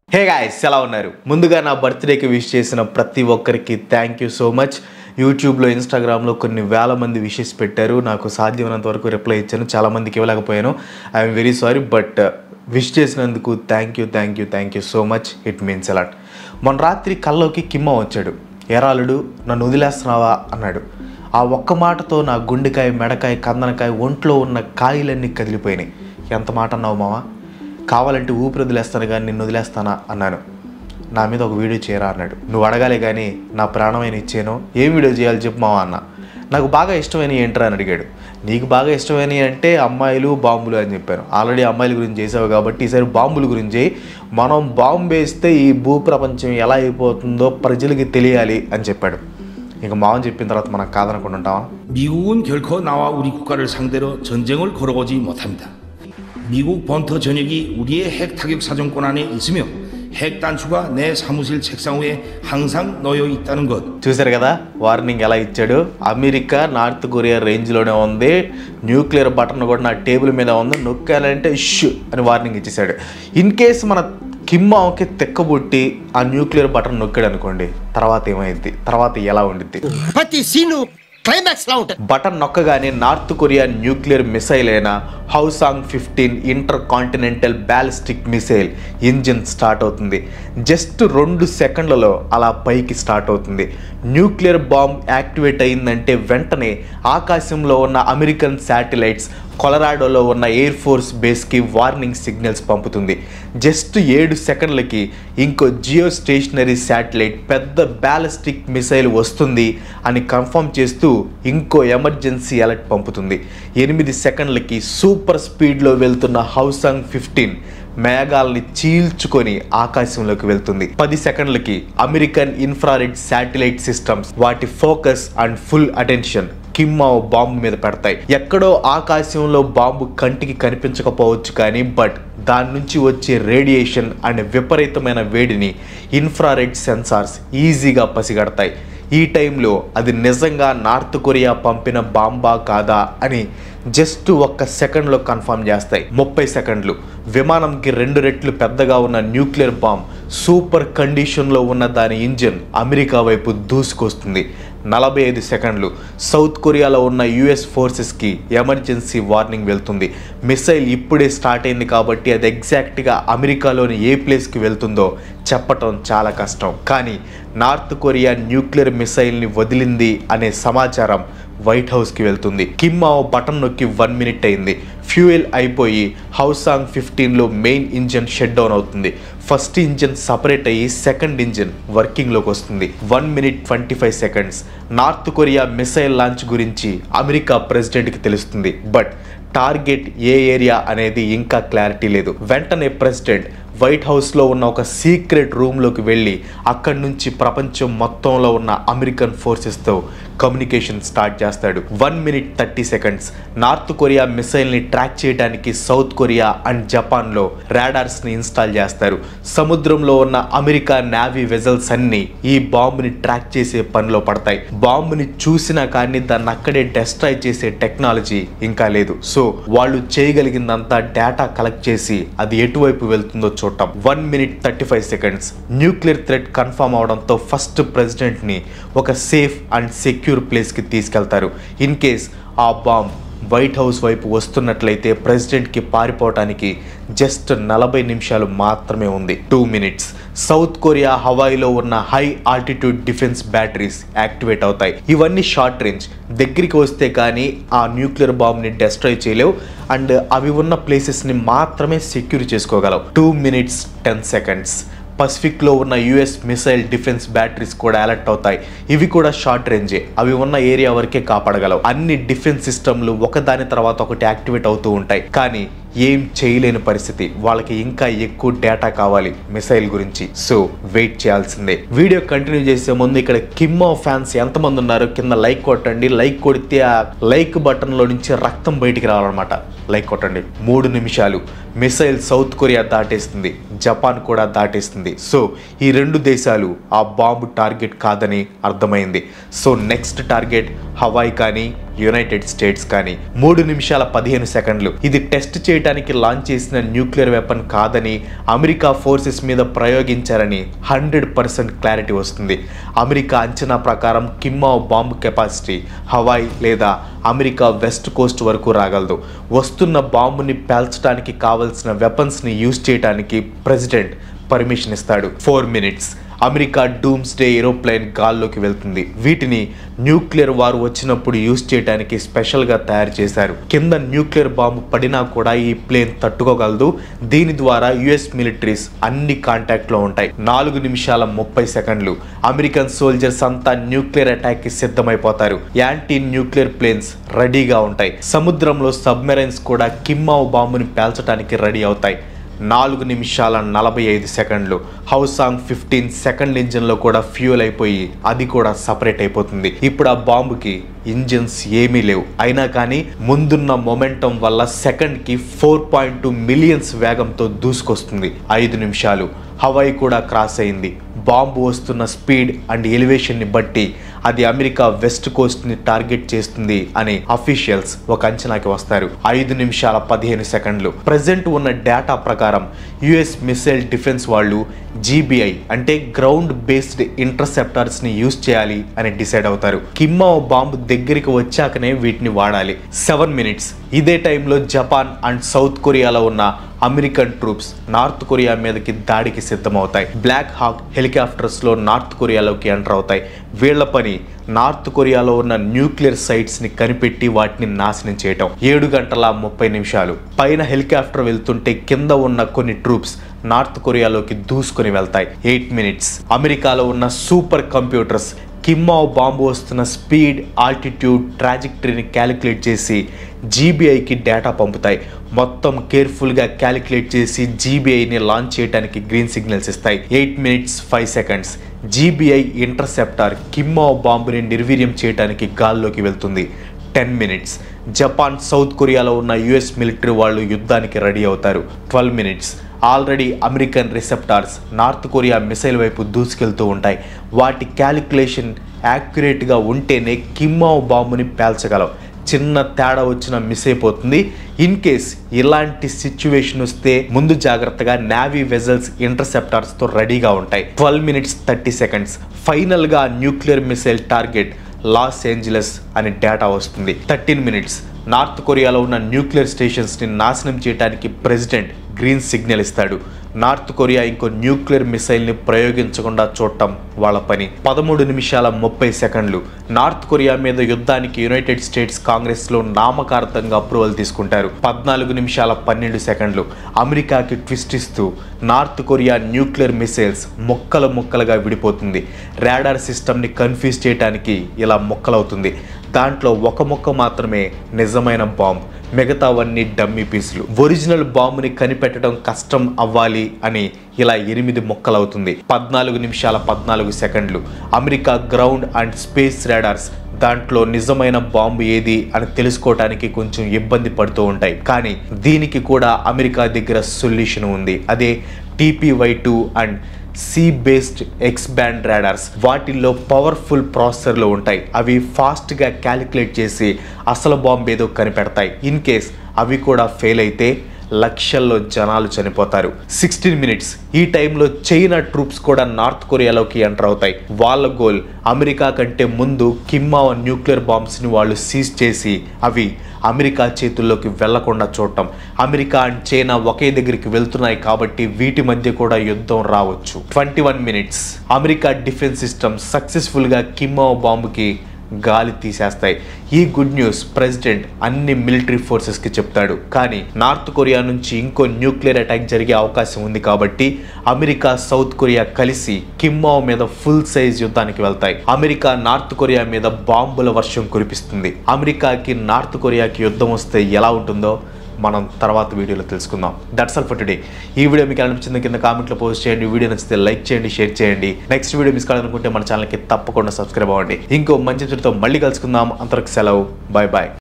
Hey guys ఎలా ఉన్నారు ముందుగా నా బర్త్డేకి విష్ చేసిన ప్రతి ఒక్కరికి థాంక్యూ సో మచ్ యూట్యూబ్ లో ఇన్‌స్టాగ్రామ్ లో కొన్ని వేల మంది విషెస్ పెట్టారు నాకు సాధ్యమైనంత వరకు రిప్లై ఇచ్చాను చాలా మందికి ఇవ్వలేకపోయాను I am very sorry but wish చేసినందుకు thank you so much it means a lot మొన్న రాత్రి కల్లోకి కిమ్మ వచ్చాడు ఎరాలుడు నన్ను వదిలేస్తున్నావా అన్నాడు ఆ ఒక్క మాటతో నా గుండెకాయ మెడకాయ కందనకాయ ఒంట్లో ఉన్న కాయలన్నీ కదిలిపోయినాయి ఎంత మాట అన్నావు మావా కావాలంటే ఊపిరి వదిలేస్తాను కానీ నిన్ను వదిలేస్తానా అన్నాను నా మీద ఒక వీడియో చేయరా అన్నాడు నువ్వు అడగాలి కానీ నా ప్రాణమైన ఇచ్చాను ఏం వీడియో చేయాలి చెప్పు మావా అన్న నాకు బాగా ఇష్టమైన ఏంట్రా అని అడిగాడు నీకు బాగా ఇష్టమైన అంటే అమ్మాయిలు బాంబులు అని చెప్పాను ఆల్రెడీ అమ్మాయిల గురించి చేసావు కాబట్టి ఈసారి బాంబుల గురించి మనం బాంబు వేస్తే ఈ భూప్రపంచం ఎలా అయిపోతుందో ప్రజలకి తెలియాలి అని చెప్పాడు ఇక మావని చెప్పిన తర్వాత మనం కాదనకుండా ఉంటావా 미국은 결코 나와 우리 국가를 상대로 전쟁을 걸어오지 못합니다. 미국 본토 전역이 우리의 핵 타격 사정권 안에 있으며 핵 단추가 내 사무실 책상 위에 항상 놓여 있다는 것. చూశారు కదా వార్నింగ్ ఎలా ఇచ్చాడు అమెరికా నార్త్ కొరియా రేంజ్లోనే ఉంది న్యూక్లియర్ బటన్ కూడా నా టేబుల్ మీద ఉంది నొక్కాలంటే ఇష్ అని వార్నింగ్ ఇచ్చేసాడు ఇన్ కేస్ మన కిమ్మాకి తెక్కబుట్టి ఆ న్యూక్లియర్ బటన్ నొక్కాడు అనుకోండి తర్వాత ఏమైంది తర్వాత ఎలా ఉండిద్ది బటన్ నొక్కగానే నార్త్ కొరియా న్యూక్లియర్ మిసైల్ అయిన Hwasong 15 intercontinental ballistic missile engine start అవుతుంది జస్ట్ 2 సెకండ్లలో అలా పైకి స్టార్ట్ అవుతుంది న్యూక్లియర్ బాంబ్ యాక్టివేట్ అయిందంటే వెంటనే ఆకాశంలో ఉన్న అమెరికన్ శాటిలైట్స్ కొలరాడోలో ఉన్న ఎయిర్ ఫోర్స్ బేస్కి వార్నింగ్ సిగ్నల్స్ పంపుతుంది జస్ట్ 7 సెకండ్లకి ఇంకో జియో స్టేషనరీ శాటిలైట్ పెద్ద బ్యాలిస్టిక్ మిసైల్ వస్తుంది అని కన్ఫర్మ్ చేస్తూ ఇంకో ఎమర్జెన్సీ అలర్ట్ పంపుతుంది 8 సెకండ్లకి సూపర్ స్పీడ్లో వెళ్తున్న హౌసాంగ్ 15 మేఘాలని చీల్చుకొని ఆకాశంలోకి వెళ్తుంది 10 సెకండ్లకి అమెరికన్ ఇన్ఫ్రారెడ్ శాటిలైట్ సిస్టమ్స్ వాటి ఫోకస్ అండ్ ఫుల్ అటెన్షన్ కిమ్మావ్ బాంబు మీద పెడతాయి ఎక్కడో ఆకాశంలో బాంబు కంటికి కనిపించకపోవచ్చు కానీ బట్ దాని నుంచి వచ్చే రేడియేషన్ అండ్ విపరీతమైన వేడిని ఇన్ఫ్రారెడ్ సెన్సార్స్ ఈజీగా పసిగడతాయి ఈ టైంలో అది నిజంగా నార్త్ కొరియా పంపిన బాంబా కాదా అని జస్ట్ 1 సెకండ్లో కన్ఫర్మ్ చేస్తాయి 30 సెకండ్లు విమానంకి 2 రెట్లు పెద్దగా ఉన్న న్యూక్లియర్ బాంబ్ సూపర్ కండిషన్లో ఉన్న దాని ఇంజిన్ అమెరికా వైపు దూసుకొస్తుంది 45 సెకండ్లు సౌత్ కొరియాలో ఉన్న యుఎస్ ఫోర్సెస్కి ఎమర్జెన్సీ వార్నింగ్ వెళ్తుంది మిసైల్ ఇప్పుడే స్టార్ట్ అయింది కాబట్టి అది ఎగ్జాక్ట్గా అమెరికాలోని ఏ ప్లేస్కి వెళ్తుందో చెప్పటం చాలా కష్టం కానీ నార్త్ కొరియా న్యూక్లియర్ మిసైల్ని వదిలింది అనే సమాచారం వైట్ హౌస్కి వెళ్తుంది కిమ్మావ్ బటన్ నొక్కి 1 మినిట్ అయింది ఫ్యూయల్ అయిపోయి హౌసాంగ్ 15లో మెయిన్ ఇంజిన్ షట్ డౌన్ అవుతుంది ఫస్ట్ ఇంజిన్ సపరేట్ అయ్యి సెకండ్ ఇంజిన్ వర్కింగ్లోకి వస్తుంది 1 minute 25 seconds North Korea missile launch గురించి అమెరికా ప్రెసిడెంట్కి తెలుస్తుంది బట్ టార్గెట్ ఏ ఏరియా అనేది ఇంకా క్లారిటీ లేదు వెంటనే ప్రెసిడెంట్ వైట్ హౌస్లో ఉన్న ఒక సీక్రెట్ రూమ్లోకి వెళ్ళి అక్కడి నుంచి ప్రపంచం మొత్తంలో ఉన్న అమెరికన్ ఫోర్సెస్తో కమ్యూనికేషన్ స్టార్ట్ చేస్తాడు 1 మినిట్ 30 సెకండ్స్ నార్త్ కొరియా మిసైల్ని ట్రాక్ చేయడానికి సౌత్ కొరియా అండ్ జపాన్లో రాడార్స్ని ఇన్స్టాల్ చేస్తారు సముద్రంలో ఉన్న అమెరికా నేవీ వెజల్స్ అన్నీ ఈ బాంబుని ట్రాక్ చేసే పనిలో పడతాయి బాంబుని చూసినా కానీ దాన్ని అక్కడే డెస్ట్రాయ్ చేసే టెక్నాలజీ ఇంకా లేదు సో వాళ్ళు చేయగలిగిందంతా డేటా కలెక్ట్ చేసి అది ఎటువైపు వెళ్తుందో చూడటం 1 minute 35 seconds nuclear threat confirm అవడంతో ఫస్ట్ ప్రెసిడెంట్ని ఒక సేఫ్ అండ్ సెక్యూర్ ప్లేస్కి తీసుకెళ్తారు ఇన్ కేస్ ఆ బాంబ్ వైట్ హౌస్ వైపు వస్తున్నట్లయితే ప్రెసిడెంట్కి పారిపోవటానికి జస్ట్ 40 నిమిషాలు మాత్రమే ఉంది 2 మినిట్స్ సౌత్ కొరియా హవాయిలో ఉన్న high altitude defence batteries activate అవుతాయి ఇవన్నీ షార్ట్ రేంజ్ దగ్గరికి వస్తే కానీ ఆ న్యూక్లియర్ బాంబ్ని డెస్ట్రాయ్ చేయలేవు అండ్ అవి ఉన్న ప్లేసెస్ని మాత్రమే సెక్యూర్ చేసుకోగలవు 2 మినిట్స్ 10 సెకండ్స్ పసిఫిక్లో ఉన్న యుఎస్ మిసైల్ డిఫెన్స్ బ్యాటరీస్ కూడా అలర్ట్ అవుతాయి ఇవి కూడా షార్ట్ రేంజే అవి ఉన్న ఏరియా వరకే కాపాడగలవు అన్ని డిఫెన్స్ సిస్టమ్లు ఒకదాని తర్వాత ఒకటి యాక్టివేట్ అవుతూ ఉంటాయి కానీ ఏం చేయలేని పరిస్థితి వాళ్ళకి ఇంకా ఎక్కువ డేటా కావాలి మిసైల్ గురించి సో వెయిట్ చేయాల్సిందే వీడియో కంటిన్యూ చేసే ముందు ఇక్కడ కిమ్మో ఫ్యాన్స్ ఎంతమంది ఉన్నారు కింద లైక్ కొట్టండి లైక్ కొడితే ఆ లైక్ బటన్లో నుంచి రక్తం బయటికి రావాలన్నమాట లైక్ కొట్టండి 3 నిమిషాలు మిసైల్ సౌత్ కొరియా దాటేస్తుంది జపాన్ కూడా దాటేస్తుంది సో ఈ 2 దేశాలు ఆ బాంబు టార్గెట్ కాదని అర్థమైంది సో నెక్స్ట్ టార్గెట్ హవాయి కానీ యునైటెడ్ స్టేట్స్ కానీ. 3 నిమిషాల 15 సెకండ్లు. ఇది టెస్ట్ చేయడానికి లాంచ్ చేసిన న్యూక్లియర్ వెపన్ కాదని, అమెరికా ఫోర్సెస్ మీద ప్రయోగించారని 100% క్లారిటీ వస్తుంది. అమెరికా అంచనా ప్రకారం కిమ్మావ్ బాంబు కెపాసిటీ హవాయ్ లేదా అమెరికా వెస్ట్ కోస్ట్ వరకు రాగలదు. వస్తున్న బాంబుని పేల్చడానికి కావలసిన వెపన్స్ని యూజ్ చేయడానికి ప్రెసిడెంట్ పర్మిషన్ ఇస్తాడు. 4 మినిట్స్. అమెరికా డూమ్స్డే ఏరోప్లేన్ గాల్లోకి వెళ్తుంది. వీటిని న్యూక్లియర్ వార్ వచ్చినప్పుడు యూజ్ చేయడానికి స్పెషల్గా తయారు చేశారు. కింద న్యూక్లియర్ బాంబు పడినా కూడా ఈ ప్లేన్ తట్టుకోగలదు. దీని ద్వారా యుఎస్ మిలిటరీస్ అన్ని కాంటాక్ట్లో ఉంటాయి. 4 నిమిషాల 30 సెకండ్లు. అమెరికన్ సోల్జర్స్ అంతా న్యూక్లియర్ అటాక్ కి సిద్ధమైపోతారు. యాంటీ న్యూక్లియర్ ప్లేన్స్ రెడీగా ఉంటాయి. సముద్రంలో సబ్మెరైన్స్ కూడా కిమ్మావ్ బాంబుని పేల్చడానికి రెడీ అవుతాయి. 4 నిమిషాల 45 సెకండ్లు. హౌసాంగ్ 15 సెకండ్ ఇంజిన్లో కూడా ఫ్యూయల్ అయిపోయి అది కూడా సపరేట్ అయిపోతుంది. ఇప్పుడు ఆ బాంబుకి ఇంజిన్స్ ఏమీ లేవు. అయినా కానీ ముందున్న మొమెంటం వల్ల సెకండ్కి 4.2 మిలియన్స్ వేగంతో దూసుకొస్తుంది. 5 నిమిషాలు. హవాయి కూడా క్రాస్ అయింది. బాంబు వస్తున్న స్పీడ్ అండ్ ఎలివేషన్ని బట్టి అది అమెరికా వెస్ట్ కోస్ట్ని టార్గెట్ చేస్తుంది అని అఫీషియల్స్ ఒక అంచనాకి వస్తారు. 5 నిమిషాల 15 సెకండ్లు. ప్రజెంట్ ఉన్న డేటా ప్రకారం యుఎస్ మిసైల్ డిఫెన్స్ వాళ్ళు జీబీఐ అంటే గ్రౌండ్ బేస్డ్ ఇంటర్సెప్టర్స్ని యూజ్ చేయాలి అని డిసైడ్ అవుతారు. కిమ్మావ్ బాంబు దగ్గరికి వచ్చాకనే వీటిని వాడాలి. 7 మినిట్స్. ఇదే టైంలో జపాన్ అండ్ సౌత్ కొరియాలో ఉన్న అమెరికన్ ట్రూప్స్ నార్త్ కొరియా మీదకి దాడికి సిద్ధమవుతాయి. బ్లాక్ హాక్ హెలికాప్టర్స్లో నార్త్ కొరియాలోకి ఎంటర్ అవుతాయి. వీళ్ల పని నార్త్ కొరియాలో ఉన్న న్యూక్లియర్ సైట్స్ని కనిపెట్టి వాటిని నాశనం చేయటం. 7 గంటల 30 నిమిషాలు. పైన హెలికాప్టర్ వెళ్తుంటే కింద ఉన్న కొన్ని ట్రూప్స్ నార్త్ కొరియాలోకి దూసుకొని వెళ్తాయి. 8 మినిట్స్. అమెరికాలో ఉన్న సూపర్ కంప్యూటర్స్ కిమ్మావ్ బాంబు వస్తున్న స్పీడ్, ఆల్టిట్యూడ్, ట్రాజెక్టరీని క్యాలిక్యులేట్ చేసి జీబీఐకి డేటా పంపుతాయి. మొత్తం కేర్ఫుల్గా క్యాలిక్యులేట్ చేసి జీబీఐని లాంచ్ చేయడానికి గ్రీన్ సిగ్నల్స్ ఇస్తాయి. 8 మినిట్స్ 5 సెకండ్స్. జీబీఐ ఇంటర్సెప్టార్ కిమ్మావ్ బాంబుని నిర్వీర్యం చేయడానికి గాల్లోకి వెళ్తుంది. 10 మినిట్స్. జపాన్ సౌత్ కొరియాలో ఉన్న యుఎస్ మిలిటరీ వాళ్ళు యుద్ధానికి రెడీ అవుతారు. 12 minutes. Already American receptors North Korea missile వైపు దూసుకెళ్తూ ఉంటాయి. వాటి క్యాలిక్యులేషన్ యాక్యురేట్గా ఉంటేనే కిమ్మావ్ బాంబుని పేల్చగలవు. చిన్న తేడా వచ్చిన మిస్ అయిపోతుంది. ఇన్ కేస్ ఇలాంటి సిచ్యువేషన్ వస్తే ముందు జాగ్రత్తగా నేవీ వెజల్స్ ఇంటర్సెప్టార్స్తో రెడీగా ఉంటాయి. 12 మినిట్స్ 30 సెకండ్స్. ఫైనల్గా nuclear missile target Los Angeles అని డేటా వస్తుంది. 13 మినిట్స్. నార్త్ కొరియాలో ఉన్న న్యూక్లియర్ స్టేషన్స్ని నాశనం చేయడానికి ప్రెసిడెంట్ గ్రీన్ సిగ్నల్ ఇస్తాడు. నార్త్ కొరియా ఇంకో న్యూక్లియర్ మిసైల్ని ప్రయోగించకుండా చూడటం వాళ్ళ పని. 13 నిమిషాల 30 సెకండ్లు. నార్త్ కొరియా మీద యుద్ధానికి యునైటెడ్ స్టేట్స్ కాంగ్రెస్లో నామకార్థంగా అప్రూవల్ తీసుకుంటారు. 14 నిమిషాల 12 సెకండ్లు. అమెరికాకి ట్విస్ట్ ఇస్తూ నార్త్ కొరియా న్యూక్లియర్ మిసైల్స్ ముక్కలు ముక్కలుగా విడిపోతుంది. రాడార్ సిస్టమ్ని కన్ఫ్యూజ్ చేయడానికి ఇలా ముక్కలవుతుంది. దాంట్లో ఒక ముక్క మాత్రమే నిజమైన బాంబ్, మిగతావన్నీ డమ్మీ పీసులు. ఒరిజినల్ బాంబుని కనిపెట్టడం కష్టం అవ్వాలి అని ఇలా 8 ముక్కలవుతుంది. 14 నిమిషాల 14 సెకండ్లు. America ground and space radars దాంట్లో నిజమైన బాంబు ఏది అని తెలుసుకోవడానికి కొంచెం ఇబ్బంది పడుతూ ఉంటాయి. కానీ దీనికి కూడా అమెరికా దగ్గర సొల్యూషన్ ఉంది. అదే TPY-2 and sea based X band radars. వాటిల్లో పవర్ఫుల్ ప్రాసెసర్లు ఉంటాయి. అవి ఫాస్ట్గా క్యాలిక్యులేట్ చేసి అసలు బాంబు ఏదో కనిపెడతాయి. ఇన్ కేస్ అవి కూడా ఫెయిల్ అయితే లక్షల్లో జనాలు చనిపోతారు. 16 మినిట్స్. ఈ టైంలో చైనా ట్రూప్స్ కూడా నార్త్ కొరియాలోకి ఎంటర్ అవుతాయి. వాళ్ళ గోల్ అమెరికా కంటే ముందు కిమ్మావ్ న్యూక్లియర్ బాంబ్స్ని వాళ్ళు సీజ్ చేసి అవి అమెరికా చేతుల్లోకి వెళ్లకుండా చూడటం. అమెరికా అండ్ చైనా ఒకే దగ్గరికి వెళ్తున్నాయి కాబట్టి వీటి మధ్య కూడా యుద్ధం రావచ్చు. 21 మినిట్స్. అమెరికా డిఫెన్స్ సిస్టమ్ సక్సెస్ఫుల్గా కిమ్మావ్ బాంబుకి గాలి తీసేస్తాయి. ఈ గుడ్ న్యూస్ ప్రెసిడెంట్ అన్ని మిలిటరీ ఫోర్సెస్కి చెప్తాడు. కానీ నార్త్ కొరియా నుంచి ఇంకో న్యూక్లియర్ అటాక్ జరిగే అవకాశం ఉంది కాబట్టి అమెరికా సౌత్ కొరియా కలిసి కిమ్మావ్ మీద ఫుల్ సైజ్ యుద్ధానికి వెళ్తాయి. అమెరికా నార్త్ కొరియా మీద బాంబుల వర్షం కురిపిస్తుంది. అమెరికాకి నార్త్ కొరియాకి యుద్ధం వస్తే ఎలా ఉంటుందో మనం తర్వాత వీడియోలో తెలుసుకుందాం. That's all for today. ఈ వీడియో మీకు ఎలా నచ్చిందో కింద కామెంట్లో పోస్ట్ చేయండి. వీడియో నచ్చితే లైక్ చేయండి, షేర్ చేయండి. నెక్స్ట్ వీడియో మిస్ కావాలనుకుంటే మన ఛానల్కి తప్పకుండా సబ్స్క్రైబ్ అవ్వండి. ఇంకో మంచి వీడియోతో మళ్ళీ కలుసుకుందాం. అంతవరకు సెలవు. Bye bye.